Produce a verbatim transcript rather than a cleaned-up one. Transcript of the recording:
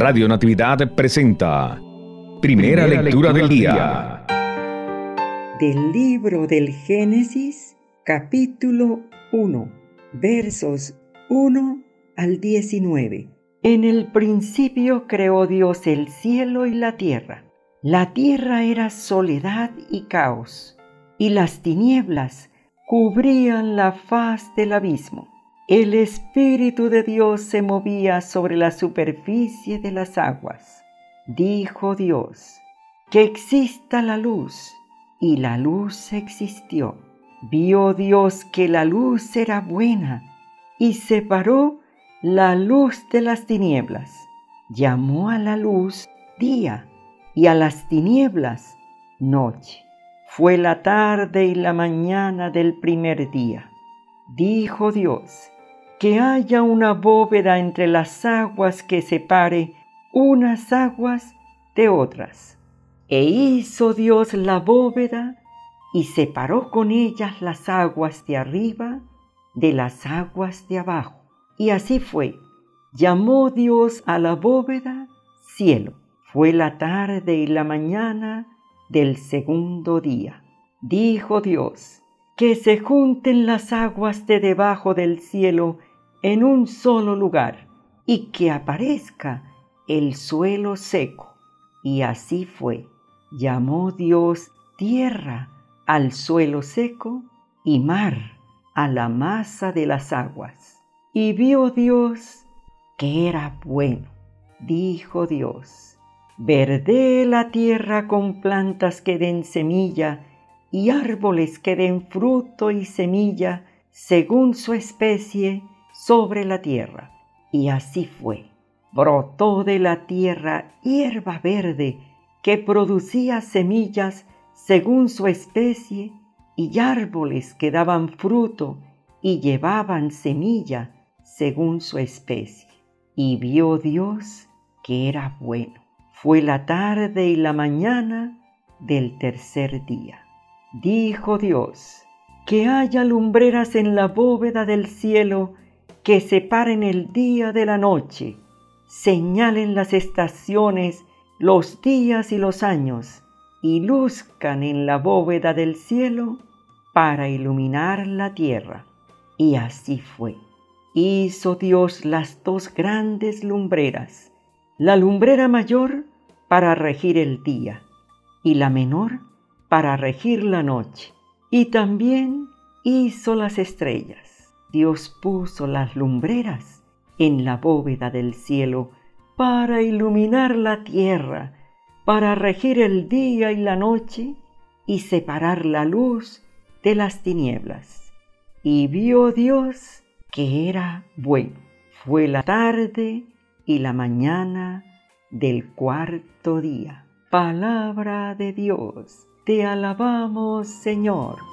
Radio Natividad presenta Primera, Primera lectura, lectura del día. Del libro del Génesis, capítulo uno, versos uno al diecinueve. En el principio creó Dios el cielo y la tierra. La tierra era soledad y caos, y las tinieblas cubrían la faz del abismo. El Espíritu de Dios se movía sobre la superficie de las aguas. Dijo Dios: que exista la luz, y la luz existió. Vio Dios que la luz era buena, y separó la luz de las tinieblas. Llamó a la luz día, y a las tinieblas noche. Fue la tarde y la mañana del primer día. Dijo Dios: que haya una bóveda entre las aguas que separe unas aguas de otras. E hizo Dios la bóveda y separó con ellas las aguas de arriba de las aguas de abajo. Y así fue. Llamó Dios a la bóveda cielo. Fue la tarde y la mañana del segundo día. Dijo Dios: que se junten las aguas de debajo del cielo en un solo lugar, y que aparezca el suelo seco. Y así fue. Llamó Dios tierra al suelo seco y mar a la masa de las aguas. Y vio Dios que era bueno. Dijo Dios: verdee la tierra con plantas que den semilla, y árboles que den fruto y semilla según su especie sobre la tierra. Y así fue. Brotó de la tierra hierba verde que producía semillas según su especie, y árboles que daban fruto y llevaban semilla según su especie. Y vio Dios que era bueno. Fue la tarde y la mañana del tercer día. Dijo Dios: que haya lumbreras en la bóveda del cielo que separen el día de la noche, señalen las estaciones, los días y los años, y luzcan en la bóveda del cielo para iluminar la tierra. Y así fue. Hizo Dios las dos grandes lumbreras, la lumbrera mayor para regir el día, y la menor para regir la noche. Y también hizo las estrellas. Dios puso las lumbreras en la bóveda del cielo para iluminar la tierra, para regir el día y la noche, y separar la luz de las tinieblas. Y vio Dios que era bueno. Fue la tarde y la mañana del cuarto día. Palabra de Dios. Te alabamos, Señor.